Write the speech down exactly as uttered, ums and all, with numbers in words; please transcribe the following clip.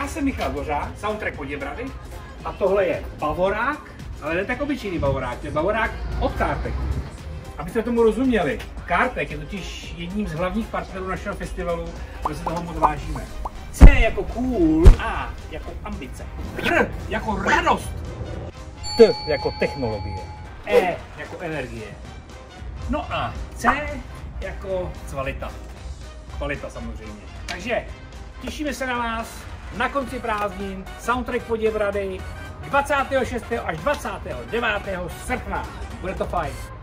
Já jsem Michal Dvořák, soundtrack Poděbrady a tohle je Bavorák, ale ne tak obyčejný Bavorák, to je Bavorák od Karteku. Abyste tomu rozuměli, Kartek je totiž jedním z hlavních partnerů našeho festivalu, kde se toho moc vážíme. C jako cool, A jako ambice, R jako radost, T jako technologie, E jako energie, no a C jako kvalita. Kvalita samozřejmě. Takže těšíme se na vás na konci prázdnin, soundtrack Poděbrady dvacátého šestého až dvacátého devátého srpna. Bude to fajn.